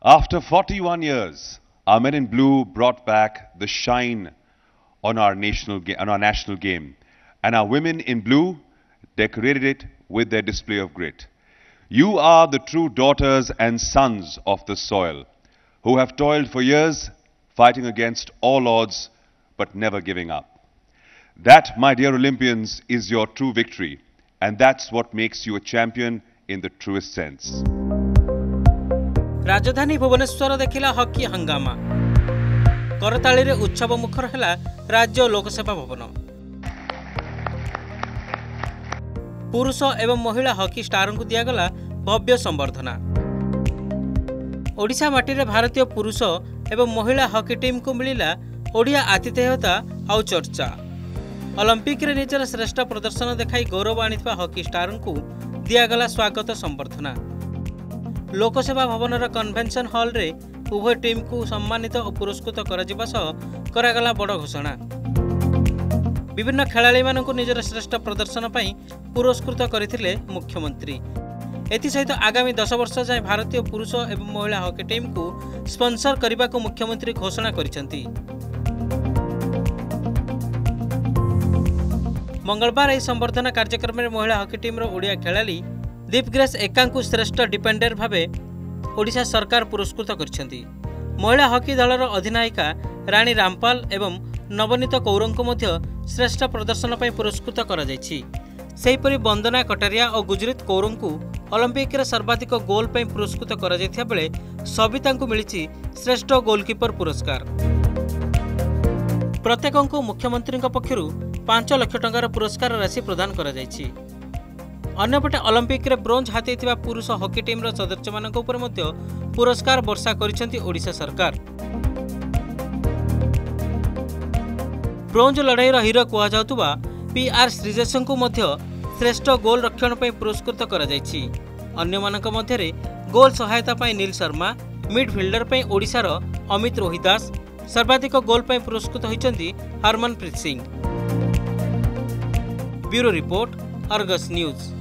After 41 years, our men in blue brought back the shine on our national game, and our women in blue decorated it with their display of grit. You are the true daughters and sons of the soil, who have toiled for years, fighting against all odds, but never giving up. That, my dear Olympians, is your true victory, and that's what makes you a champion in the truest sense. राजधानी भुवनेश्वर देखिला hockey हंगामा करताली रे उत्सव मुखर हैला राज्य लोकसेवा भवन। पुरुष एवं महिला हॉकी स्टार को दियागला भव्य संबर्धना। ओडिशा माटी रे भारतीय पुरुष एवं महिला हॉकी टीम को मिलिला ओडिया आतिथेयता आउ चर्चा। ओलंपिक रे निजर श्रेष्ठ प्रदर्शन देखाई गौरव आनिथिबा हॉकी स्टार को दियागला स्वागत संबर्धना। लोकसेवा भवनर कन्वेंशन हॉल रे उभय टीम को सम्मानित और पुरस्कृत करागला बड़ घोषणा। विभिन्न खेलाड़ी मानकु निजर श्रेष्ठ प्रदर्शन पई पुरस्कृत करथिले मुख्यमंत्री। एथिसहित आगामी 10 वर्ष जाए भारतीय पुरुष एवं महिला हॉकी टीम को स्पॉन्सर करने को मुख्यमंत्री घोषणा करिसेंती। मंगलवार यह संबर्धना कार्यक्रम में महिला हॉकी टीम रो ओडिया खेलाड़ी दीपग्रेस एका को श्रेष्ठ डिपेंडर भावे ओडिशा सरकार पुरस्कृत करछंती। महिला हॉकी दलर अधिनायिका रानी रामपाल एवं नवनीत कौर को मध्य श्रेष्ठ प्रदर्शन पर पुरस्कृत करा जायछि। सेहीपरि वंदना कटारिया और गुजरीत कौर को ओलंपिक रे सर्वाधिक गोल पर पुरस्कृत करा जायथिया बेले सबिता को मिलिछि श्रेष्ठ गोलकीपर पुरस्कार। प्रत्येक को मुख्यमंत्री पक्षरु 5 लाख टंकार पुरस्कार राशि प्रदान करा जायछि। अन्यपटे ओलंपिक रे ब्रोंज हाथीथिबा पुरुष हॉकी टीम रो सदस्य मानक उपर मध्य पुरस्कार वर्षा करिसेंती ओडिशा सरकार। ब्रोंज लड़ाई रो हीरो कुआ जाउतबा पीआर श्रीजेश को मध्य श्रेष्ठ गोल रक्षण पर पुरस्कृत करा जायछि। अन्य मानक मध्य रे गोल सहायता पई नील शर्मा, मिडफील्डर पई ओडिशा रो अमित रोहिदास, सर्वाधिक गोल पर पुरस्कृत होइचंती Harmanpreet Singh. Bureau report, Argus news.